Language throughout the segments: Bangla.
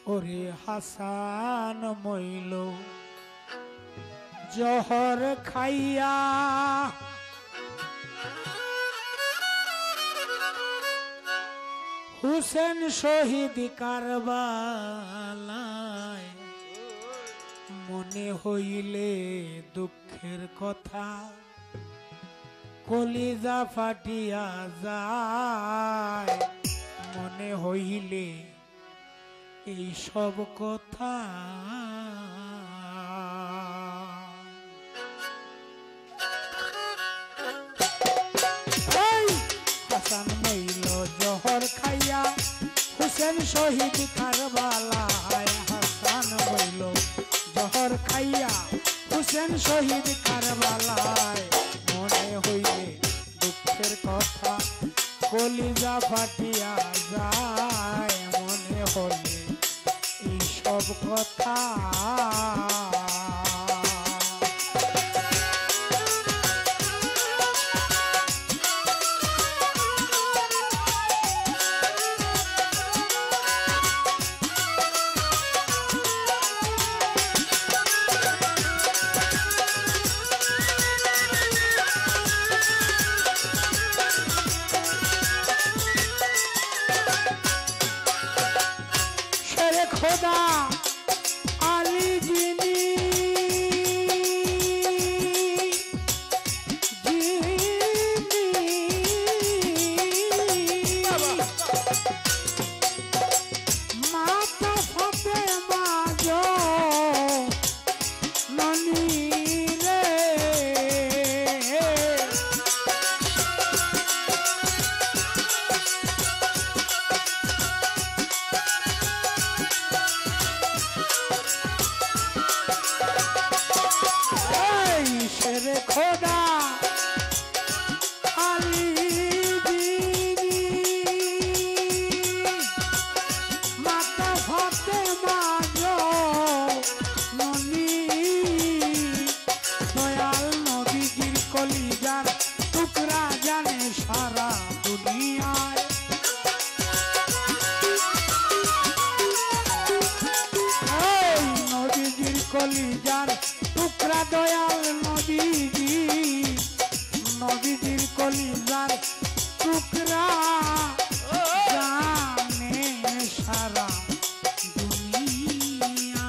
ওরে হাসান মইল জহর খাইয়া হুসেন শহীদ কারবালায় মনে হইলে দুঃখের কথা কলিজা ফাটিয়া যায় মনে হইলে এই সব কথা হাসান মইল জহর খাইয়া হুসেন শহীদ কারবালায় হাসান মইল জহর খাইয়া হুসেন শহীদ কারবালায় মনে হইলে দুঃখের কথা কলিজা ফাটিয়া যায় মনে হলে এই সব কথা খোদা আলী যিনি মাতা ফতে মাজ ননি রে খোদা আলী যিনি মাতা ফতে মাজ ননি দয়াল নবীজির কলিজার টুকরা জানে সারা দুনিয়ায় নবীজির কলিজার টুকরা দয়াল নবীজির কলিজার টুকরা জানে সারা দুনিয়া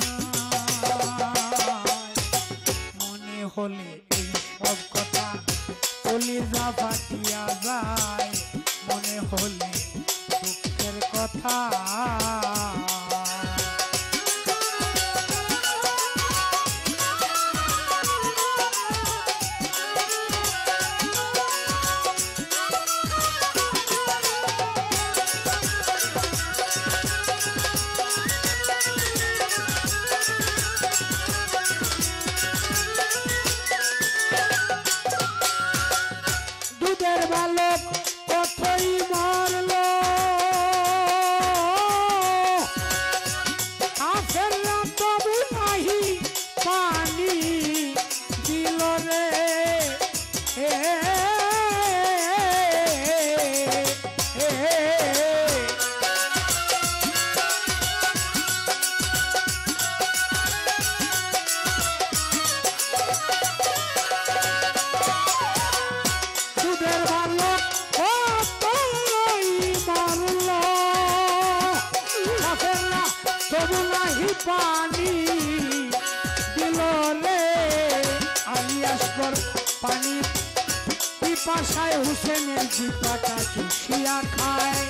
মনে হলে এই সব কথা কলিজা ফাটিয়া যায় মনে হলে দুঃখের কথা বালক কতই মরল কাফের তবু নাহি পানি দিল রে পানি দিল রে আলিয়াসগর পানি পিপাসায় হুসেনের জিপাটা চুষিয়া খায়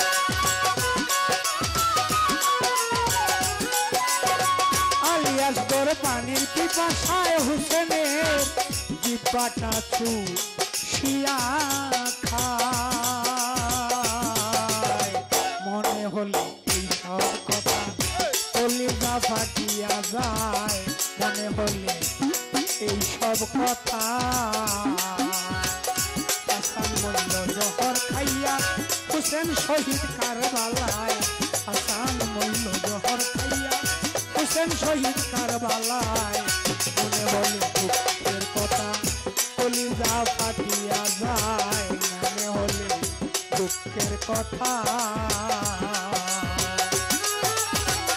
আলিয়াসগর পানির পিপাসায় হুসেনের জিপাটা চুষিয়া খায় মনে হলে এই সব কথা কলিজা ফাটিয়া যায় মনে হলে এই সব কথা হাসান মইল জহর খাইয়া হুসেন শহীদ কারবালায় হাসান মইল জহর খাইয়া হুসেন শহীদ কারবালায় মনে হলে দুঃখের কথা কলিজা ফাটিয়া যায় মনে হলে দুঃখের কথা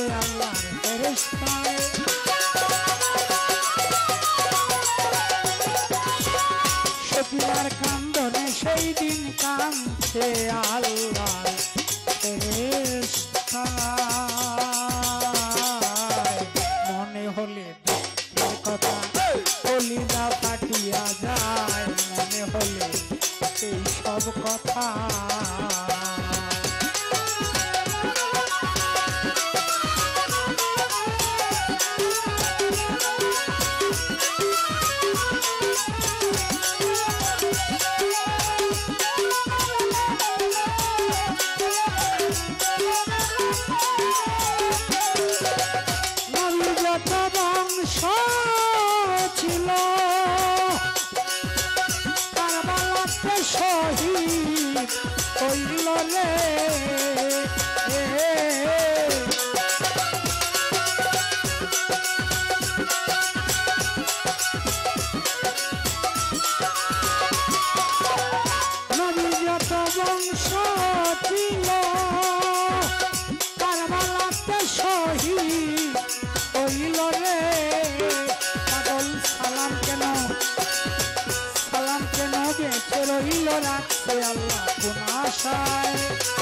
আল্লাহর ফেরেশতায় সখিয়ার কান্দনে সেই দিন কাঁদছে আল্লাহর ফেরেশতায় মনে হলে দুঃখের কথা কলিজা ফাটিয়া যায় মনে হলে এই সব কথা বংশ ছিল কারবালাতে শহীদ হইল রে নবী যত বংশ ছিল কারবালাতে শহীদ হইল রে পাগল সালাম কেন বেঁচে রইল রাখছে আল্লাহ কোন আশায়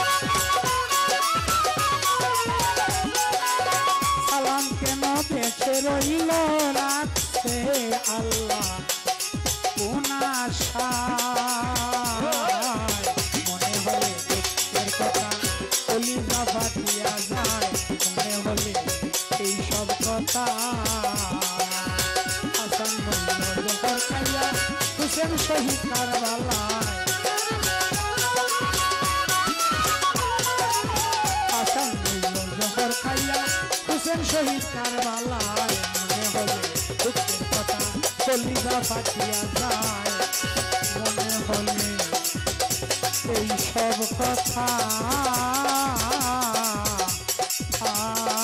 সালাম কেন বেঁচে রইল রাখছে আল্লাহ কোন আশায় মনে হলে দুঃখের কথা কলিজা ফাটিয়া যায় মনে হলে এই সব কথা হাসান হইল জহর খাইয়া হুসেন শহীদ কারবালায় হাসান হইল জহর খাইয়া হুসেন শহীদ কারবালায় মনে হলে দুঃখের কথা কলিজা ফাটিয়া যায় মনে হলে এই সব কথা